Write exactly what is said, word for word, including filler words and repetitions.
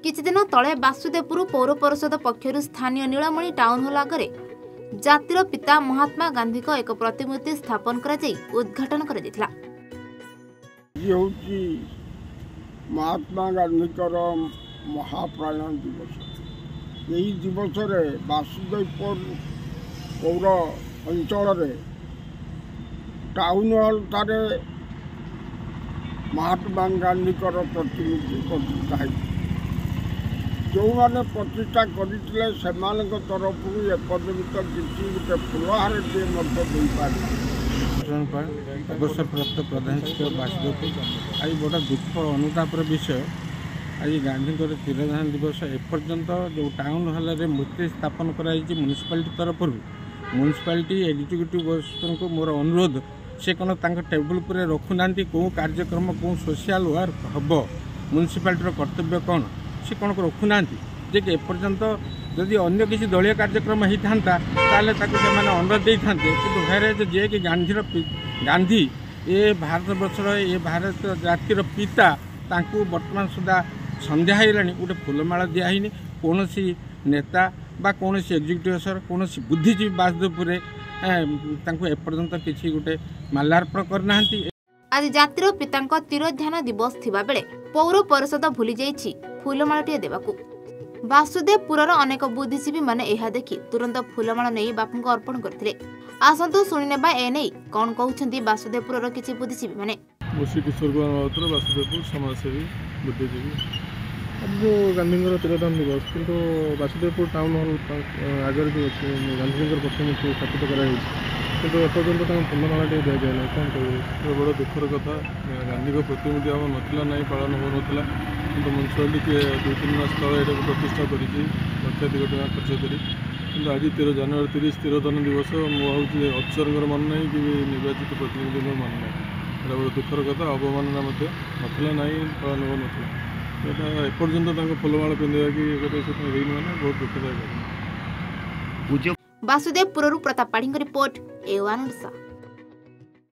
किछि दिन तले वासुदेवपुर पौर परिषद पक्षर स्थानीय नीलमणि टाउन हॉल आगे जातिर पिता महात्मा गांधी को एक प्रतिमूर्ति स्थापन करा जाई उद्घाटन करा जायतिला। महात्मा गांधी महाप्राण दिवस यही दिवस रे वासुदेवपुर पौर अंचल टाउन हॉल तारे महात्मा गांधी प्रतिमूर्ति प्रतिष्ठा जो मैंने प्रतिष्ठा करते तरफ एपर्यंत किसी गोटे फुलहार अवसरप्राप्त प्रधान शिक्षक वासुदेवपुर आज बड़ा दुख अनुतापर विषय। आज गांधी तिरोधान दिवस एपर्यंत जो टाउन हॉल में मूर्ति स्थापन कराई म्यूनिसिपालिटी तरफ म्यूनिसिपालिटी एग्जीक्यूटिव अफिसर को मोर अनुरोध से कौन टेबुल पर रखुना कौ कार्यक्रम कौ सोशल वर्क हम म्यूनिसिपालिटी कर्तव्य कौन से कौन रखुना जे कि एपर्यंत जदि अन्य किसी दलीय कार्यक्रम होता ताले अनुरोध दे था कि हेरे जे कि गांधी गांधी ये भारत वर्षर ये भारत जातिर पिता तांकू वर्तमान सुधा संध्या होगा गोटे फूलमाला दिहनी कौन नेता बा कौन एग्जीक्यूटिव अफिसर कौन बुद्धिजीवी वासुदेवपुर एपर्यंत किसी गोटे माल्यार्पण करना। आज जातिर पिता तिरोधान दिवस थिबा बेले पौर परिषद भूली जाइछि फूलमालाटिए देवाकू। वासुदेवपुर अनेक बुद्धिजीवी माने एहा देखि तुरंत फूलमाला नहीं बापू को अर्पण करथिले। आसंतु सुनिनेबा ए नै कोन कहउछंती वासुदेवपुर किछि बुद्धिजीवी माने। मुसी किशोर कुमार महापात्र वासुदेवपुर समाजसेवी बुद्धिजीवी जो गांधी तिरोधान दिवस किंतु वासुदेवपुर टाउन हॉल आगे जो गांधी प्रतिमूर्ति स्थापित कराई किंतु एपर्यंत फूलमाला टे दिया जाए कौन कह बड़ा दुखर कथा। गांधी को प्रतिमूर्ति आम नाला ना पालन हो नाला कि म्यूनिसिपालिटी दुई तीन मास तले ये प्रतिष्ठा कर लक्षाधिक टाँग खर्च कर कि आज तेरह जनवरी तीस तिरोधान दिवस मुझे अफिसर मन ना कि निर्वाचित प्रतिनिधि मन ना ये बड़ा दुखर कथा। अवमानना नाला ना पालन हो नाला एपर्यंत फूलमाला पिंधा कि मैंने बहुत दुखदायक। Vasudevpur Pratap Padhi report A one Odisha.